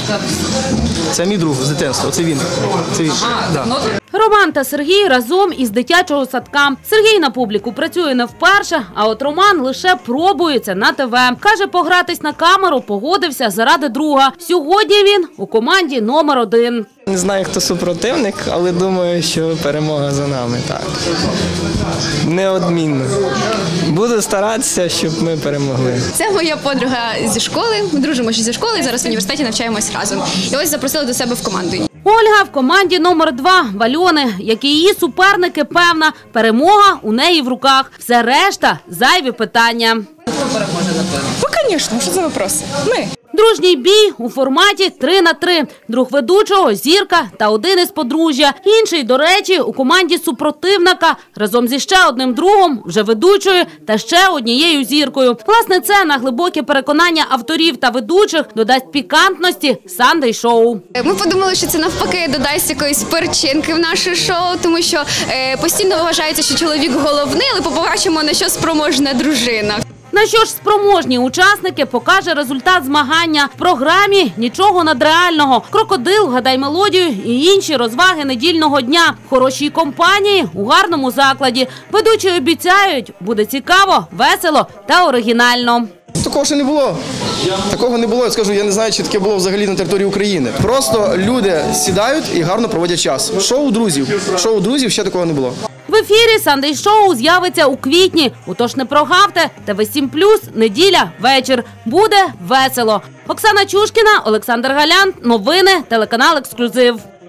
Це мій друг з дитинства, це він. Роман та Сергій разом із дитячого садка. Сергій на публіку працює не вперше, а от Роман лише пробується на ТВ. Каже, погратись на камеру погодився заради друга. Сьогодні він у команді номер 1. Не знаю, хто супротивник, але думаю, що перемога за нами, так. Неодмінно. Буду старатися, щоб ми перемогли. Це моя подруга зі школи. Ми дружимо ще зі школи і зараз в університеті навчаємось разом. І ось запросили до себе в команду. Ольга в команді номер 2 в Альони. Як і її суперники, певна, перемога у неї в руках. Все решта – зайві питання. Ну, звісно, що за вопроси? Ми. Дружній бій у форматі 3 на 3. Друг ведучого – зірка та один із подружжя. Інший, до речі, у команді супротивника разом зі ще одним другом, вже ведучою та ще однією зіркою. Власне, це на глибоке переконання авторів та ведучих додасть пікантності Sunday Show. Ми подумали, що це навпаки додасть якоїсь перчинки в наше шоу, тому що постійно вважається, що чоловік головний, але побачимо, на що спроможна дружина. На що ж спроможні учасники, покаже результат змагання. В програмі нічого надреального. Крокодил, гадай мелодію і інші розваги недільного дня. В хорошій компанії, у гарному закладі. Ведучі обіцяють, буде цікаво, весело та оригінально. Такого ще не було. Такого не було, я скажу, я не знаю, чи таке було взагалі на території України. Просто люди сідають і гарно проводять час. Шоу друзів ще такого не було. В ефірі Sunday Show з'явиться у квітні. Отож не прогавте. ТВ7+, неділя, вечір. Буде весело. Оксана Чушкіна, Олександр Галян. Новини, телеканал «Ексклюзив».